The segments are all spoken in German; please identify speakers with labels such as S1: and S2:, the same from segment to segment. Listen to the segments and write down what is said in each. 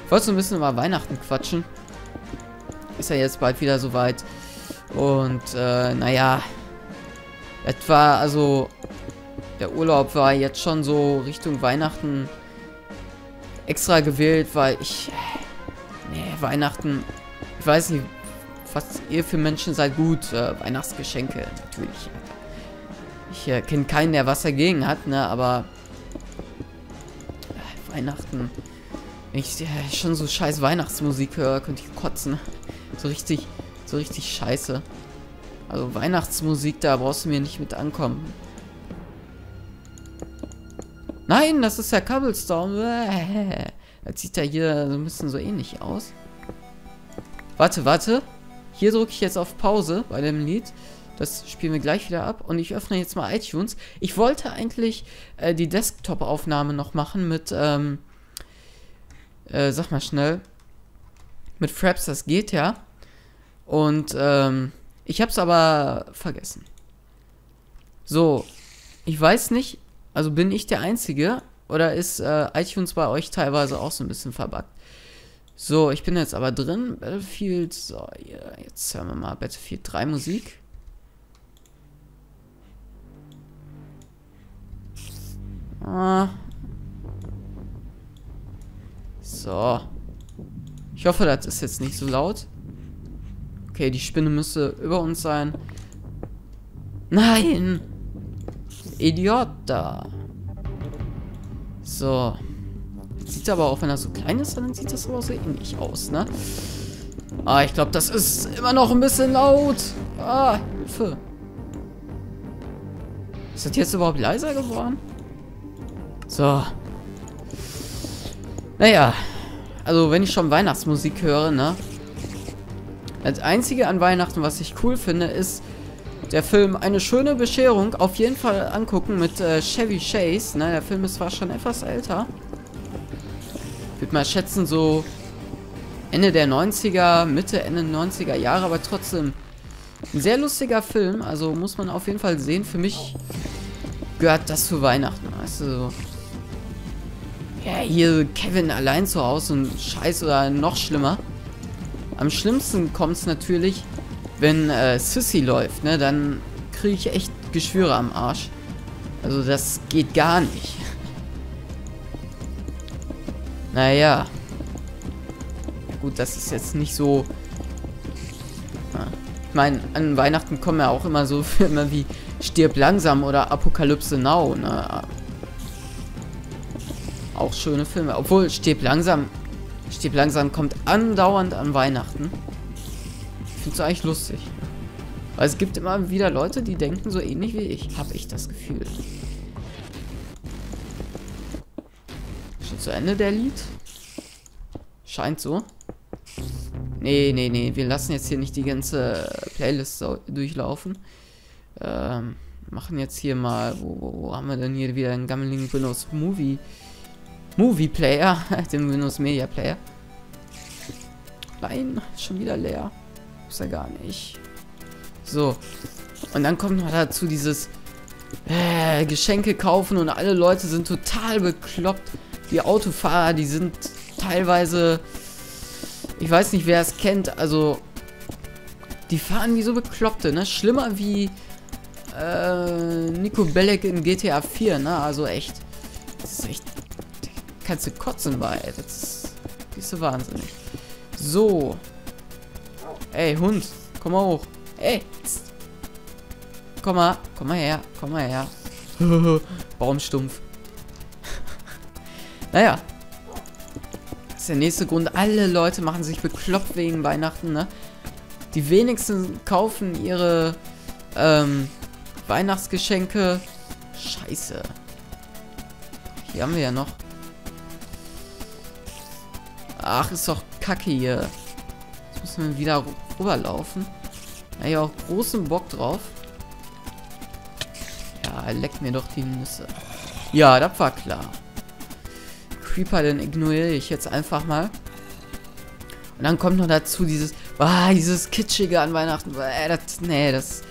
S1: Ich wollte so ein bisschen über Weihnachten quatschen. Ist ja jetzt bald wieder soweit. Und, naja. Etwa, also, der Urlaub war jetzt schon so Richtung Weihnachten extra gewählt, weil ich... Nee, Weihnachten... Ich weiß nicht, was ihr für Menschen seid. Gut, Weihnachtsgeschenke, natürlich. Ich kenne keinen, der was dagegen hat, ne, aber... Weihnachten... Wenn ich schon so scheiß Weihnachtsmusik höre, könnte ich kotzen. So richtig scheiße. Also Weihnachtsmusik, da brauchst du mir nicht mit ankommen. Nein, das ist ja Cobblestone. Das sieht ja hier so ein bisschen so ähnlich aus. Warte. Hier drücke ich jetzt auf Pause bei dem Lied. Das spielen wir gleich wieder ab. Und ich öffne jetzt mal iTunes. Ich wollte eigentlich die Desktop-Aufnahme noch machen mit, sag mal schnell. Mit Fraps, das geht ja. Und, ich hab's aber vergessen. So. Ich weiß nicht, also bin ich der Einzige? Oder ist iTunes bei euch teilweise auch so ein bisschen verbuggt? So, ich bin jetzt aber drin. Battlefield, so, jetzt hören wir mal Battlefield 3 Musik. So. Ich hoffe, das ist jetzt nicht so laut. Okay, die Spinne müsste über uns sein. Nein! Idiot da. So. Sieht aber auch, wenn er so klein ist, dann sieht das aber so ähnlich aus, ne? Ah, ich glaube, das ist immer noch ein bisschen laut. Ah, Hilfe. Ist das jetzt überhaupt leiser geworden? So. Naja. Also, wenn ich schon Weihnachtsmusik höre, ne? Das Einzige an Weihnachten, was ich cool finde, ist der Film Eine schöne Bescherung. Auf jeden Fall angucken mit Chevy Chase. Ne? Der Film ist zwar schon etwas älter. Ich würde mal schätzen, so Ende der 90er, Ende 90er Jahre, aber trotzdem ein sehr lustiger Film. Also muss man auf jeden Fall sehen. Für mich gehört das zu Weihnachten. Weißt du, so. Ja, hier Kevin allein zu Hause und Scheiß oder noch schlimmer. Am schlimmsten kommt es natürlich, wenn Sissy läuft, ne? Dann kriege ich echt Geschwüre am Arsch. Also das geht gar nicht. Naja. Gut, das ist jetzt nicht so... Ich meine, an Weihnachten kommen ja auch immer so Filme wie Stirb langsam oder Apokalypse Now, ne? Auch schöne Filme. Obwohl, Stirb langsam kommt andauernd an Weihnachten. Ich finde es eigentlich lustig. Weil es gibt immer wieder Leute, die denken so ähnlich wie ich. Habe ich das Gefühl. Schon zu Ende der Lied? Scheint so. Nee. Wir lassen jetzt hier nicht die ganze Playlist so durchlaufen. Machen jetzt hier mal... Wo haben wir denn hier wieder einen gammeligen Windows Movie Player? Den Windows Media Player. Nein, schon wieder leer. Ist ja gar nicht. So. Und dann kommt noch dazu dieses Geschenke kaufen und alle Leute sind total bekloppt. Die Autofahrer, die sind teilweise... Ich weiß nicht, wer es kennt. Also, die fahren wie so Bekloppte, ne? Schlimmer wie Nico Bellic in GTA 4, ne? Also echt. Das ist echt... Kannst du kotzen bei, ey. Das ist so wahnsinnig. So. Ey, Hund. Komm mal hoch. Ey. Komm mal her. Baumstumpf. Naja. Das ist der nächste Grund. Alle Leute machen sich bekloppt wegen Weihnachten, ne? Die wenigsten kaufen ihre Weihnachtsgeschenke. Scheiße. Hier haben wir ja noch. Ach, ist doch kacke hier. Jetzt müssen wir wieder rüberlaufen. Da habe ich auch großen Bock drauf. Ja, leck mir doch die Nüsse. Ja, das war klar. Creeper, den ignoriere ich jetzt einfach mal. Und dann kommt noch dazu dieses... dieses Kitschige an Weihnachten. Das...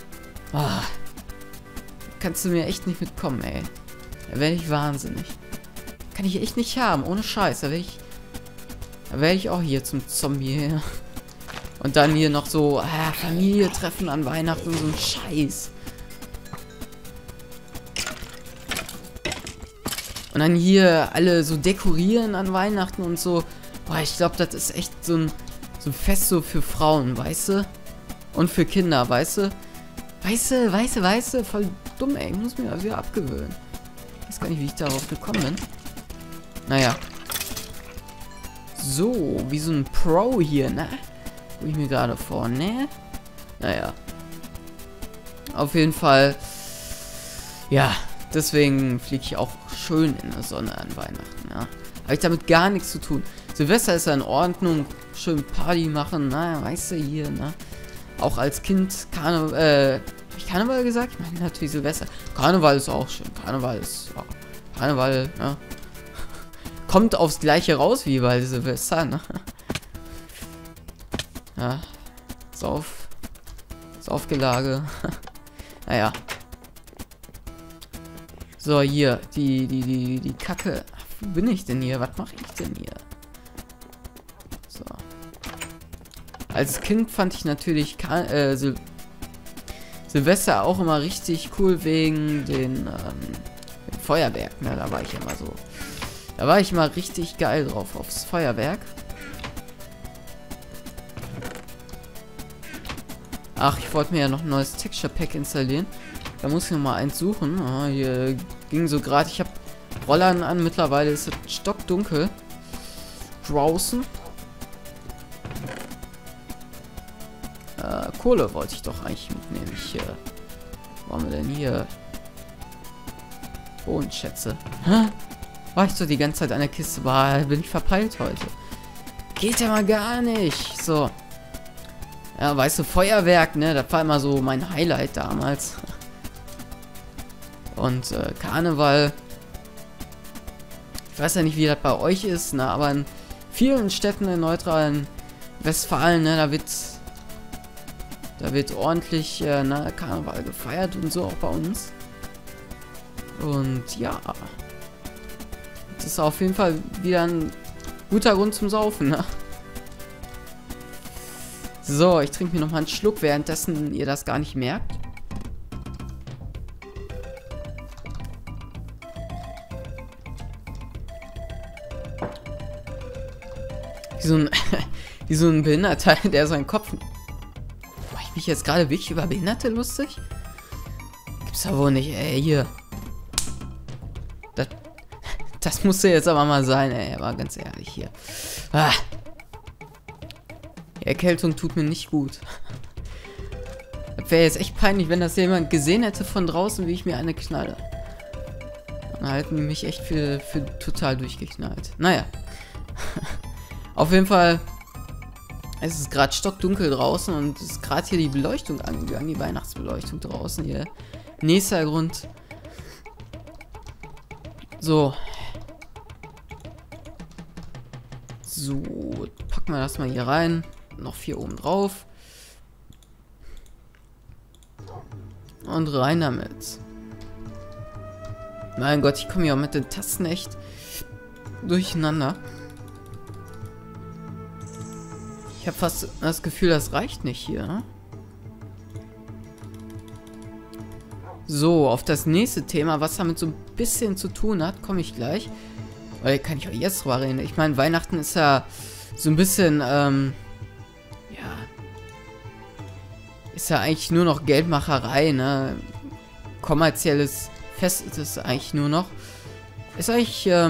S1: kannst du mir echt nicht mitkommen, ey. Da werde ich wahnsinnig. Kann ich echt nicht haben, ohne Scheiß. Da werde ich... Da werde ich auch hier zum Zombie. Und dann hier noch so Familie treffen an Weihnachten, so ein Scheiß. Und dann hier alle so dekorieren an Weihnachten und so. Boah, ich glaube, das ist echt so ein Fest so für Frauen, weißt du? Und für Kinder, weißt du? Weißt du, voll dumm, ey. Ich muss mir das wieder abgewöhnen. Ich weiß gar nicht, wie ich darauf gekommen bin. Naja. So, wie so ein Pro hier, ne? Wo ich mir gerade vor, ne? Naja. Auf jeden Fall. Ja, deswegen fliege ich auch schön in der Sonne an Weihnachten, ja. Habe ich damit gar nichts zu tun. Silvester ist ja in Ordnung. Schön Party machen, na, weißt du, hier, ne? Auch als Kind, hab ich Karneval gesagt? Ich meine natürlich Silvester. Karneval ist auch schön. Karneval ist, ja, Karneval, ne? Kommt aufs Gleiche raus wie bei Silvester, ne? Ja. Saufgelage. Naja. So, hier. Die Kacke. Wo bin ich denn hier? Was mache ich denn hier? So. Als Kind fand ich natürlich Silvester auch immer richtig cool wegen den Feuerwerk. Ne? Da war ich immer so. Da war ich immer richtig geil drauf aufs Feuerwerk. Ach, ich wollte mir ja noch ein neues Texture Pack installieren. Da muss ich noch mal eins suchen. Ah, hier ging so gerade. Ich habe Rollern an. Mittlerweile ist es stockdunkel. Draußen. Kohle wollte ich doch eigentlich mitnehmen. Wo haben wir denn hier? Bodenschätze. Hä? War ich so die ganze Zeit an der Kiste? Bin ich verpeilt heute? Geht ja mal gar nicht. So. Ja, weißt du, Feuerwerk, ne? Das war immer so mein Highlight damals. Und Karneval. Ich weiß ja nicht, wie das bei euch ist, ne? Aber in vielen Städten in neutralen Westfalen, ne? Da wird ordentlich Karneval gefeiert und so auch bei uns. Und ja. Das ist auf jeden Fall wieder ein guter Grund zum Saufen, ne? So, ich trinke mir noch mal einen Schluck, währenddessen ihr das gar nicht merkt. Wie so ein Behinderter, der seinen Kopf... Mach ich mich jetzt gerade wirklich über Behinderte lustig? Gibt's ja wohl nicht, ey, hier. Das musste jetzt aber mal sein, ey, aber ganz ehrlich, hier. Die Erkältung tut mir nicht gut. Das wäre jetzt echt peinlich, wenn das jemand gesehen hätte von draußen, wie ich mir eine knalle. Dann halten die mich echt für total durchgeknallt. Naja. Auf jeden Fall, es ist gerade stockdunkel draußen und es ist gerade hier die Beleuchtung angegangen, die Weihnachtsbeleuchtung draußen hier. Nächster Grund. So. So, packen wir das mal hier rein. Noch 4 oben drauf. Und rein damit. Mein Gott, ich komme hier auch mit den Tasten echt durcheinander. Ich habe fast das Gefühl, das reicht nicht hier. Ne? So, auf das nächste Thema, was damit so ein bisschen zu tun hat, komme ich gleich. Weil kann ich auch jetzt drüber reden. Ich meine, Weihnachten ist ja so ein bisschen, ja, ist ja eigentlich nur noch Geldmacherei, ne? Kommerzielles Fest ist es eigentlich nur noch. Ist eigentlich, ja,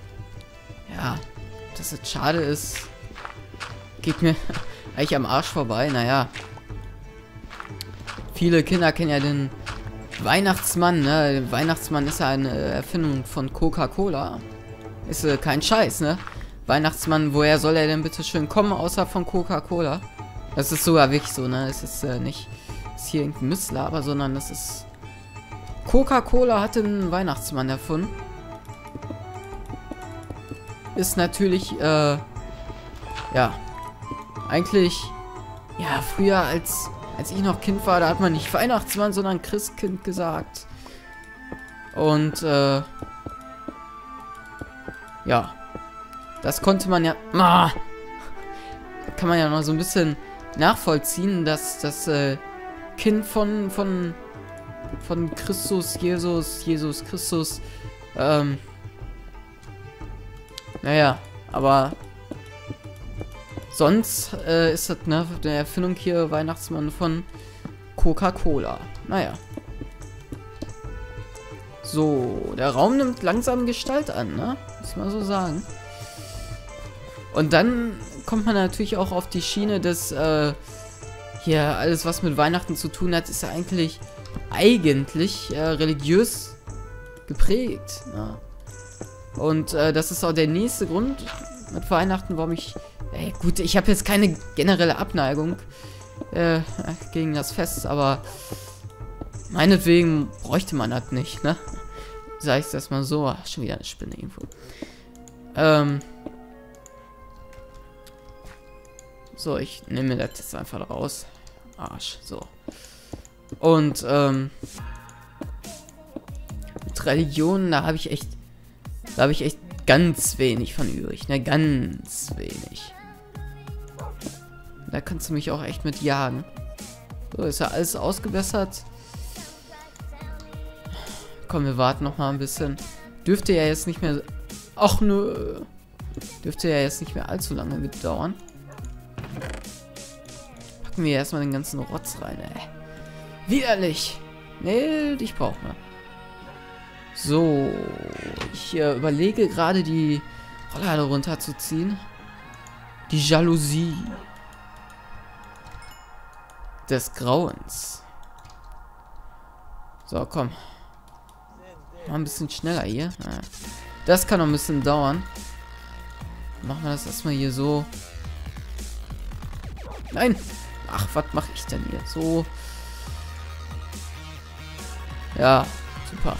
S1: dass es schade ist, geht mir eigentlich am Arsch vorbei. Naja, viele Kinder kennen ja den Weihnachtsmann, ne? Der Weihnachtsmann ist ja eine Erfindung von Coca-Cola. Ist kein Scheiß, ne? Weihnachtsmann, woher soll er denn bitte schön kommen, außer von Coca-Cola? Das ist sogar wirklich so, ne? Es ist nicht ist hier irgendein Misslaber, sondern das ist... Coca-Cola hat den Weihnachtsmann erfunden. Ist natürlich, ja... Eigentlich... Ja, früher, als ich noch Kind war, da hat man nicht Weihnachtsmann, sondern Christkind gesagt. Und, ja. Das konnte man ja... kann man ja noch so ein bisschen nachvollziehen, dass das Kind von Christus, Jesus Christus, naja, aber sonst ist das, ne, der Erfindung hier Weihnachtsmann von Coca-Cola. Naja. So, der Raum nimmt langsam Gestalt an, ne? Muss man so sagen. Und dann kommt man natürlich auch auf die Schiene des, hier, alles was mit Weihnachten zu tun hat, ist ja eigentlich religiös geprägt. Ne? Und das ist auch der nächste Grund mit Weihnachten, warum ich... gut, ich habe jetzt keine generelle Abneigung gegen das Fest, aber meinetwegen bräuchte man das nicht, ne? Sag ich das mal so. Ach, schon wieder eine Spinne irgendwo. So, ich nehme mir das jetzt einfach raus. Arsch, so. Und, mit Religionen, da habe ich echt ganz wenig von übrig, ne? Ganz wenig. Da kannst du mich auch echt mit jagen. So, ist ja alles ausgebessert. Komm, wir warten noch mal ein bisschen. Dürfte ja jetzt nicht mehr... Ach nö. Dürfte ja jetzt nicht mehr allzu lange dauern. Packen wir erstmal den ganzen Rotz rein, ey. Widerlich. Nee, dich brauchen wir. So. Ich überlege gerade, die Rolllade runterzuziehen. Die Jalousie des Grauens. So, komm. Mal ein bisschen schneller hier. Ja. Das kann noch ein bisschen dauern. Machen wir das erstmal hier so. Nein! Ach, was mache ich denn hier? So. Ja, super.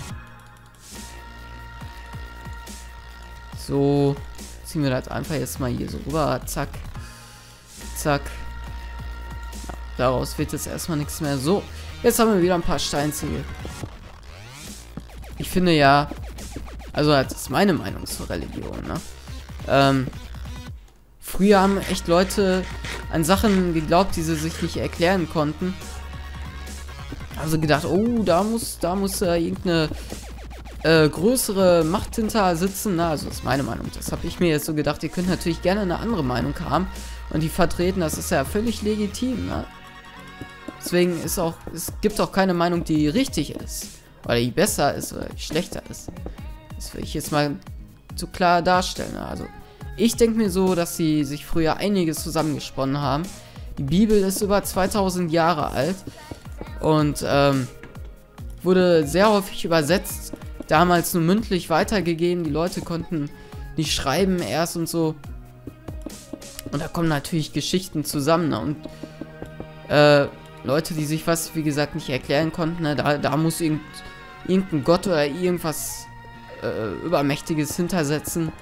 S1: So. Ziehen wir das einfach jetzt mal hier so rüber. Zack. Zack. Ja, daraus wird jetzt erstmal nichts mehr. So. Jetzt haben wir wieder ein paar Steinziegel. Ich finde ja, also das ist meine Meinung zur Religion, ne? Früher haben echt Leute an Sachen geglaubt, die sie sich nicht erklären konnten. Also gedacht, oh, da muss irgendeine größere Macht hinter sitzen. Na, also das ist meine Meinung. Das habe ich mir jetzt so gedacht. Ihr könnt natürlich gerne eine andere Meinung haben und die vertreten. Das ist ja völlig legitim, ne? Deswegen ist auch, es gibt auch keine Meinung, die richtig ist. Oder die besser ist oder die schlechter ist. Das will ich jetzt mal so klar darstellen. Also, ich denke mir so, dass sie sich früher einiges zusammengesponnen haben. Die Bibel ist über 2000 Jahre alt und wurde sehr häufig übersetzt. Damals nur mündlich weitergegeben. Die Leute konnten nicht schreiben erst und so. Und da kommen natürlich Geschichten zusammen. Ne? Und Leute, die sich was, wie gesagt, nicht erklären konnten, ne? Da muss irgendein Gott oder irgendwas Übermächtiges hintersitzen.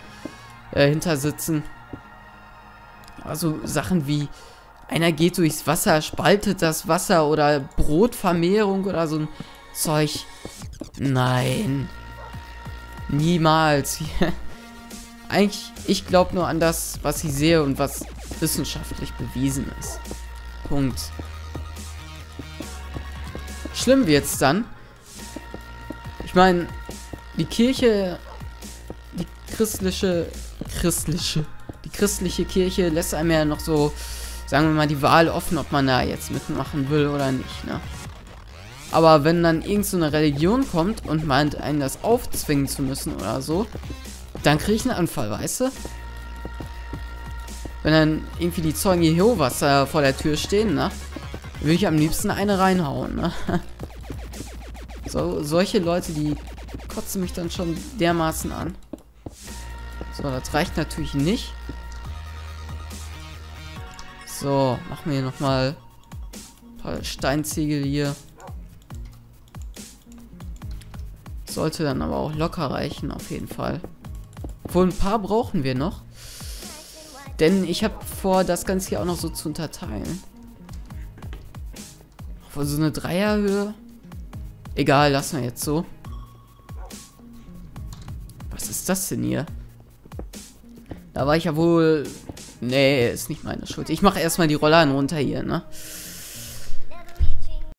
S1: Also Sachen wie einer geht durchs Wasser, spaltet das Wasser oder Brotvermehrung oder so ein Zeug. Nein. Niemals. Eigentlich, ich glaube nur an das, was ich sehe und was wissenschaftlich bewiesen ist. Punkt. Schlimm wird's dann. Ich meine, die Kirche, die christliche Kirche lässt einem ja noch so, sagen wir mal, die Wahl offen, ob man da jetzt mitmachen will oder nicht, ne? Aber wenn dann irgend so eine Religion kommt und meint, einen das aufzwingen zu müssen oder so, dann kriege ich einen Anfall, weißt du? Wenn dann irgendwie die Zeugen Jehovas vor der Tür stehen, ne? Würde ich am liebsten eine reinhauen, ne? So, solche Leute, die kotzen mich dann schon dermaßen an. So, das reicht natürlich nicht. So, machen wir hier nochmal ein paar Steinziegel hier. Sollte dann aber auch locker reichen, auf jeden Fall. Obwohl, ein paar brauchen wir noch. Denn ich habe vor, das Ganze hier auch noch so zu unterteilen. Auf so eine Dreierhöhe. Egal, lassen wir jetzt so. Was ist das denn hier? Da war ich ja wohl Nee, ist nicht meine Schuld. Ich mache erstmal die Rollladen runter hier, ne?